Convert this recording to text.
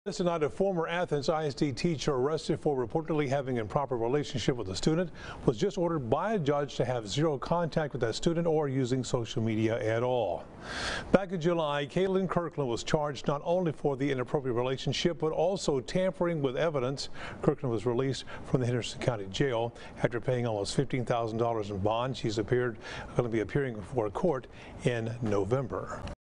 Tonight, a former Athens ISD teacher arrested for reportedly having an improper relationship with a student was just ordered by a judge to have zero contact with that student or using social media at all. Back in July, Caitlin Kirkland was charged not only for the inappropriate relationship but also tampering with evidence. Kirkland was released from the Henderson County Jail after paying almost $15,000 in bond. She's going to be appearing before a court in November.